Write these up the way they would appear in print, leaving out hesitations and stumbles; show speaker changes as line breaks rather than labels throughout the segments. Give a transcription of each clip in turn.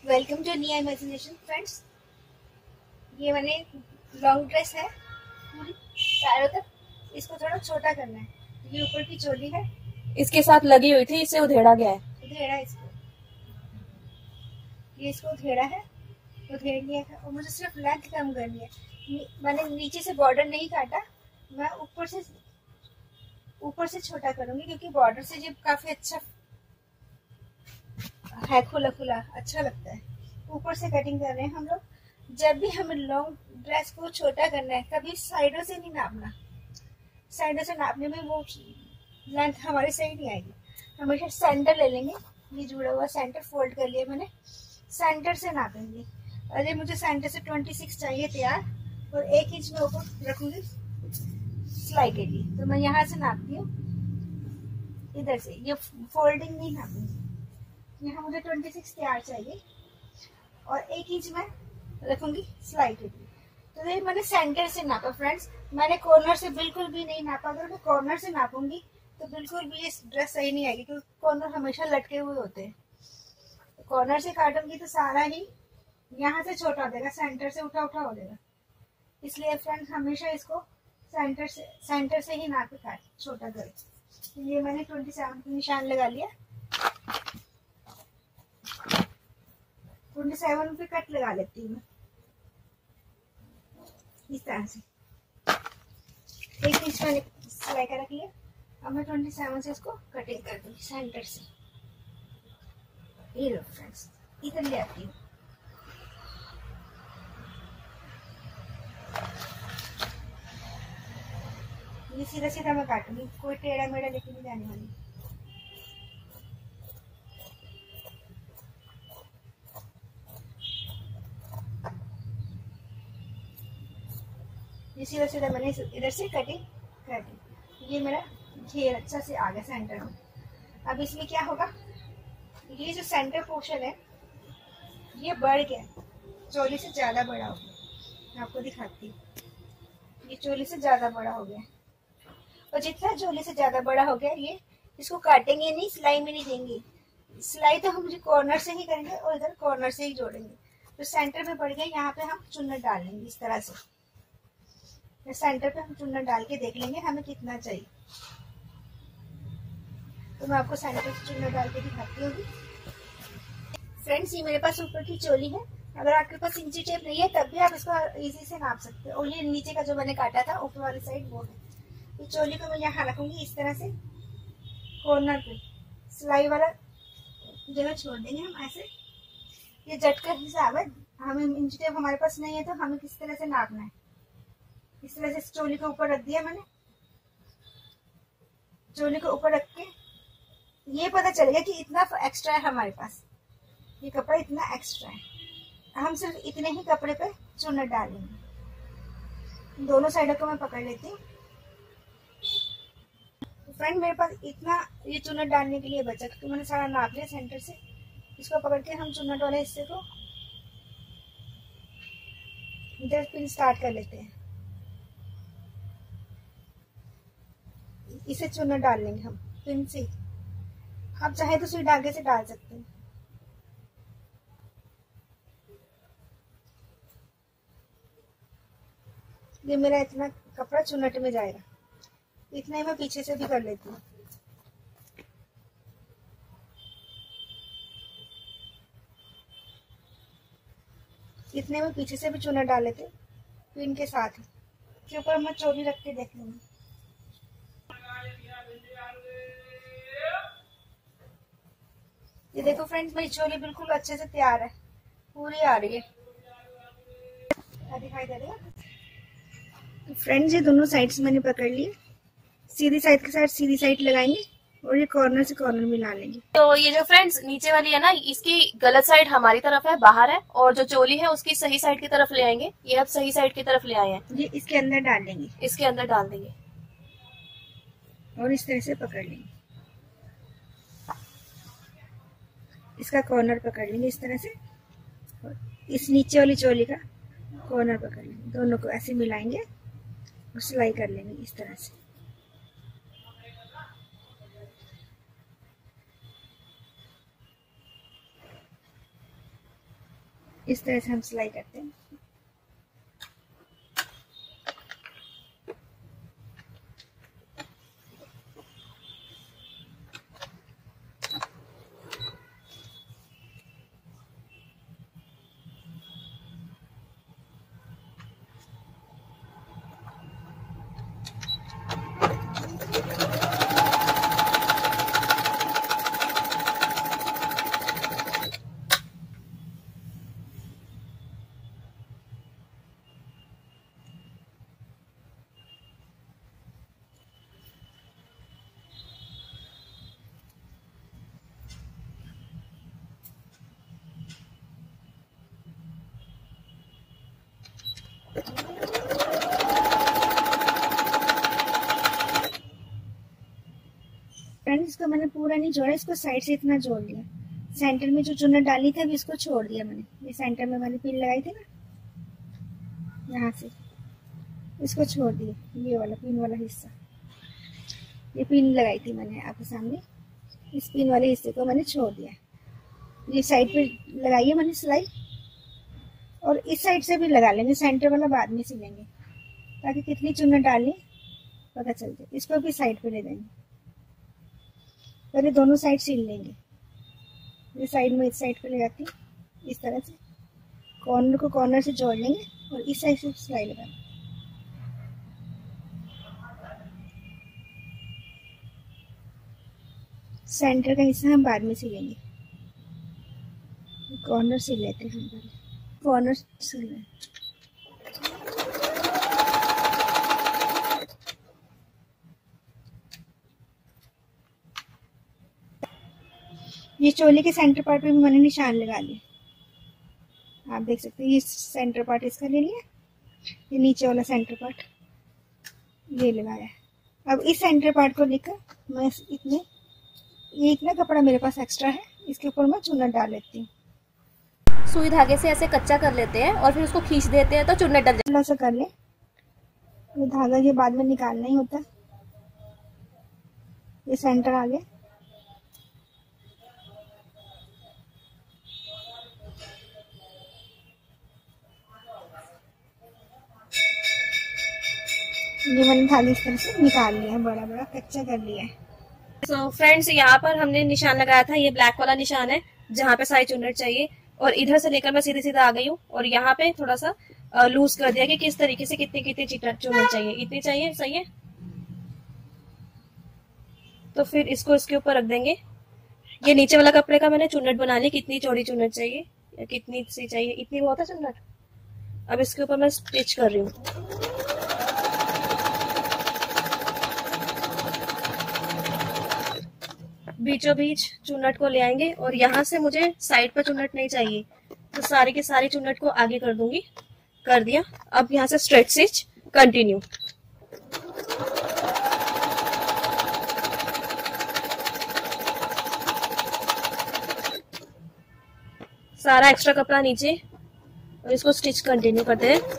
Welcome to Nia imagination friends. ये मैंने long dress है पूरी चारों तक। इसको थोड़ा छोटा करना है। ये ऊपर की चोली है,
इसके साथ लगी हुई थी, इसे उधेड़ा गया है।
उधेड़ा इसको, ये इसको उधेड़ा है, उधेड़ लिया है। और मुझे सिर्फ लेंथ कम करनी है। मैंने नीचे से बॉर्डर नहीं काटा, मैं ऊपर से छोटा करूंगी क्योंकि बॉर्डर से ये काफी अच्छा है, खुला खुला अच्छा लगता है। ऊपर से कटिंग कर रहे हैं हम लोग। जब भी हमें लॉन्ग ड्रेस को छोटा करना है कभी साइडों से नहीं नापना। साइडों से नापने में वो लेंथ हमारी सही नहीं आएगी। हमेशा सेंटर ले लेंगे। ये जुड़ा हुआ सेंटर फोल्ड कर लिया मैंने, सेंटर से नापेंगे। अरे मुझे सेंटर से 26 चाहिए तैयार, और 1 इंच में ऊपर रखूंगी सिलाई के लिए। तो मैं यहाँ से नापती हूँ, इधर से। ये फोल्डिंग नहीं नापूंगी। यहाँ मुझे 26 तैयार चाहिए और 1 इंच में रखूंगी सिलाई के लिए। तो ये मैंने सेंटर से नापा फ्रेंड्स। मैंने कॉर्नर से बिल्कुल भी नहीं नापा। अगर मैं कॉर्नर से नापूंगी तो बिल्कुल भी ये ड्रेस सही नहीं आएगी, क्योंकि कॉर्नर हमेशा लटके हुए होते हैं। कॉर्नर से काटूंगी तो सारा ही यहाँ से छोटा हो जाएगा, सेंटर से उठा उठा हो जाएगा। इसलिए फ्रेंड्स हमेशा इसको सेंटर से ही नाप के काट छोटा करें। ये मैंने 27 निशान लगा लिया। 27 पे कट लगा लेती हूँ मैं इस तरह से। 1 इंच मैंने सिलाई का रख लिया। अब मैं 27 से इसको कटिंग कर दूंगी सेंटर से। ये लो फ्रेंड्स, इधर ले आती हूँ। ये सीधा सीधा मैं काटूंगी, कोई टेढ़ा मेढ़ा लेके नहीं जाने वाली। ये सीधा सीधा मैंने इधर से कटिंग कर दी। ये मेरा घेर अच्छा से आ गया सेंटर में। अब इसमें क्या होगा, ये जो सेंटर पोर्शन है ये बढ़ गया, चोली से ज्यादा बड़ा हो गया। मैं आपको दिखाती हूँ, ये चोली से ज्यादा बड़ा हो गया। और जितना चोली से ज्यादा बड़ा हो गया, ये इसको काटेंगे नहीं, सिलाई में नहीं देंगे। सिलाई तो हम मुझे कॉर्नर से ही करेंगे और इधर कॉर्नर से ही जोड़ेंगे। तो सेंटर में बढ़ गया, यहाँ पे हम चुन्नट डाल लेंगे इस तरह से। सेंटर पे हम चुन्नट डाल के देख लेंगे हमें कितना चाहिए। तो मैं आपको सेंटर से चुन्नट डाल के दिखाती हूँ। फ्रेंड्स ये मेरे पास ऊपर की चोली है। अगर आपके पास इंची टेप नहीं है तब भी आप इसको इजी से नाप सकते हो। और ये नीचे का जो मैंने काटा था ऊपर वाली साइड वो है। ये चोली को मैं यहाँ रखूंगी इस तरह से, कॉर्नर पे सिलाई वाला जगह छोड़ देंगे हम ऐसे। ये झटका हिसाब है, हमें इंची टेप हमारे पास नहीं है तो हमें किस तरह से नापना है। इस तरह से चोली को ऊपर रख दिया मैंने। चोली को ऊपर रख के ये पता चलेगा कि इतना एक्स्ट्रा है हमारे पास, ये कपड़ा इतना एक्स्ट्रा है। हम सिर्फ इतने ही कपड़े पे चुन्नट डालेंगे। दोनों साइडों को मैं पकड़ लेती हूँ। तो फ्रेंड मेरे पास इतना ये चुन्नट डालने के लिए बचा, क्योंकि मैंने सारा नाप लिया सेंटर से। इसको पकड़ के हम चुन्नट वाले हिस्से को इधर पिन स्टार्ट कर लेते हैं। इसे चुन्नट डाल लेंगे हम पिन से। आप चाहे तो सुई धागे से डाल सकते हैं। ये मेरा इतना कपड़ा चुन्नट में जाएगा, इतना ही मैं पीछे से भी कर लेती हूँ। इतने में पीछे से भी चुन्नट डाल लेते पिन के साथ ही। के ऊपर मैं चोली रख के देख लूंगी। ये देखो फ्रेंड्स, मेरी चोली बिल्कुल अच्छे से तैयार है, पूरी आ रही है। दिखाई दे रही है फ्रेंड्स, ये दोनों साइड्स मैंने पकड़ लिए। सीधी साइड के साथ सीधी साइड लगाएंगे और ये कॉर्नर से कॉर्नर मिला लेंगे।
तो ये जो फ्रेंड्स नीचे वाली है ना, इसकी गलत साइड हमारी तरफ है, बाहर है, और जो चोली है उसकी सही साइड की तरफ ले आएंगे। ये अब सही साइड की तरफ ले आए हैं।
ये इसके अंदर डाल देंगे,
इसके अंदर डाल देंगे
और इस तरह से पकड़ लेंगे। इसका कॉर्नर पकड़ लेंगे इस तरह से, और इस नीचे वाली चोली का कॉर्नर पकड़ लेंगे। दोनों को ऐसे मिलाएंगे और सिलाई कर लेंगे इस तरह से। इस तरह से हम सिलाई करते हैं। फ्रेंड्स इसको मैंने पूरा नहीं जोड़ा, इसको साइड से इतना जोड़ लिया। सेंटर में जो चुन्नट डाली थी अभी इसको छोड़ दिया मैंने। ये सेंटर में मैंने पिन लगाई थी ना, यहाँ से इसको छोड़ दिया। ये वाला पिन वाला हिस्सा, ये पिन लगाई थी मैंने आपके सामने, इस पिन वाले हिस्से को मैंने छोड़ दिया। ये साइड पे लगाई है मैंने सिलाई, और इस साइड से भी लगा लेंगे। सेंटर वाला बाद में सिलेंगे ताकि कितनी चुन्नट डालनी पता चल जाए। इसको भी साइड पे ले देंगे, पहले दोनों साइड सिल लेंगे। ये साइड में इस साइड पे लगाती इस तरह से, कॉर्नर को कॉर्नर से जोड़ लेंगे और इस साइड से सिलाई लगा लेंगे। सेंटर का हिस्सा हम बाद में सिलेंगे, कॉर्नर सिल लेते हैं हम पहले। कॉर्नर सिल रहे हैं। ये चोली के सेंटर पार्ट पे भी मैंने निशान लगा लिया, आप देख सकते हैं। ये सेंटर पार्ट इसका ले लिया, ये नीचे वाला सेंटर पार्ट ये लगाया। अब इस सेंटर पार्ट को लेकर मैं ये इतना कपड़ा मेरे पास एक्स्ट्रा है, इसके ऊपर मैं चुन्नट डाल लेती हूँ।
सुई धागे से ऐसे कच्चा कर लेते हैं और फिर उसको खींच देते हैं तो चुन्नट डल जाती है।
ऐसा कर ले, ये धागा ये बाद में निकालना ही होता है। ये सेंटर आ गया, ये मैंने थाली इस तरह से निकाल लिया है, बड़ा बड़ा कच्चा कर लिया है।
तो फ्रेंड्स यहाँ पर हमने निशान लगाया था, ये ब्लैक वाला निशान है जहाँ पे सारी चुन्नट चाहिए, और इधर से लेकर मैं सीधे सीधा आ गई हूँ। और यहाँ पे थोड़ा सा लूज कर दिया कि किस तरीके से कितनी कितनी चुन्नट चाहिए, इतनी चाहिए, सही है। तो फिर इसको इसके ऊपर रख देंगे। ये नीचे वाला कपड़े का मैंने चुन्नट बना ली, कितनी चौड़ी चुन्नट चाहिए या कितनी सी चाहिए, इतनी बहुत है चुन्नट। अब इसके ऊपर मैं स्टिच कर रही हूँ। बीचों बीच चुन्नट को ले आएंगे, और यहाँ से मुझे साइड पर चुन्नट नहीं चाहिए, तो सारी की सारी चुन्नट को आगे कर दूंगी। कर दिया। अब यहाँ से स्ट्रेट स्टिच कंटिन्यू। सारा एक्स्ट्रा कपड़ा नीचे, और इसको स्टिच कंटिन्यू करते हैं।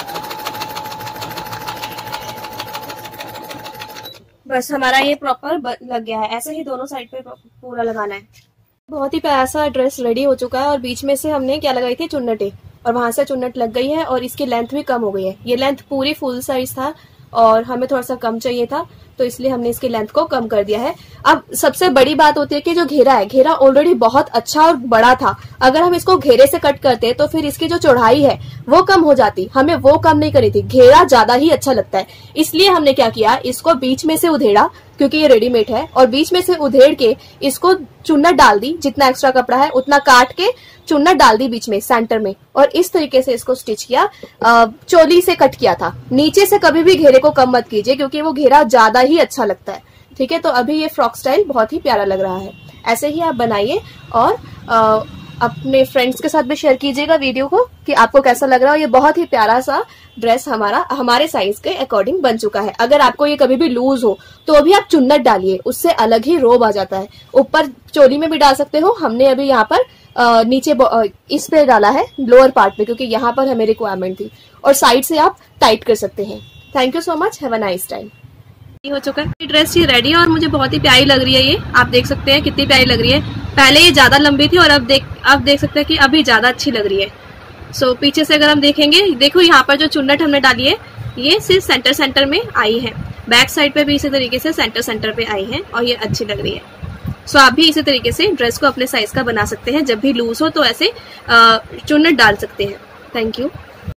बस हमारा ये प्रॉपर लग गया है। ऐसे ही दोनों साइड पे पूरा लगाना है। बहुत ही प्यारा सा ड्रेस रेडी हो चुका है, और बीच में से हमने क्या लगाई थी, चुन्नटें, और वहां से चुन्नट लग गई है, और इसकी लेंथ भी कम हो गई है। ये लेंथ पूरी फुल साइज था और हमें थोड़ा सा कम चाहिए था, तो इसलिए हमने इसकी लेंथ को कम कर दिया है। अब सबसे बड़ी बात होती है कि जो घेरा है, घेरा ऑलरेडी बहुत अच्छा और बड़ा था। अगर हम इसको घेरे से कट करते तो फिर इसकी जो चौड़ाई है वो कम हो जाती। हमें वो कम नहीं करी थी, घेरा ज्यादा ही अच्छा लगता है। इसलिए हमने क्या किया, इसको बीच में से उधेड़ा, क्योंकि ये रेडीमेड है, और बीच में से उधेड़ के इसको चुन्नट डाल दी। जितना एक्स्ट्रा कपड़ा है उतना काट के चुन्नट डाल दी बीच में सेंटर में, और इस तरीके से इसको स्टिच किया। चोली से कट किया था। नीचे से कभी भी घेरे को कम मत कीजिए, क्योंकि वो घेरा ज्यादा ही अच्छा लगता है। ठीक है, तो अभी ये फ्रॉक स्टाइल बहुत ही प्यारा लग रहा है। ऐसे ही आप बनाइए, और अपने फ्रेंड्स के साथ भी शेयर कीजिएगा वीडियो को कि आपको कैसा लग रहा है। ये बहुत ही प्यारा सा ड्रेस हमारे साइज के अकॉर्डिंग बन चुका है। अगर आपको ये कभी भी लूज हो तो अभी आप चुन्नट डालिए, उससे अलग ही रोब आ जाता है। ऊपर चोली में भी डाल सकते हो। हमने अभी यहाँ पर नीचे इस पे डाला है लोअर पार्ट में, क्योंकि यहाँ पर हमें रिक्वायरमेंट थी, और साइड से आप टाइट कर सकते हैं। Thank you so much, have a nice time. हो चुका है ड्रेस, ये रेडी है, और मुझे बहुत ही प्यारी लग रही है। ये आप देख सकते हैं कितनी प्यारी लग रही है। पहले ये ज्यादा लंबी थी, और अब देख सकते हैं कि अभी ज्यादा अच्छी लग रही है। सो पीछे से अगर हम देखेंगे, देखो यहाँ पर जो चुन्नट हमने डाली है ये सिर्फ सेंटर में आई है, बैक साइड पे भी इसी तरीके से सेंटर पे आई है और ये अच्छी लग रही है। सो आप भी इसी तरीके से ड्रेस को अपने साइज का बना सकते हैं, जब भी लूज हो तो ऐसे चुन्नट डाल सकते हैं। Thank you.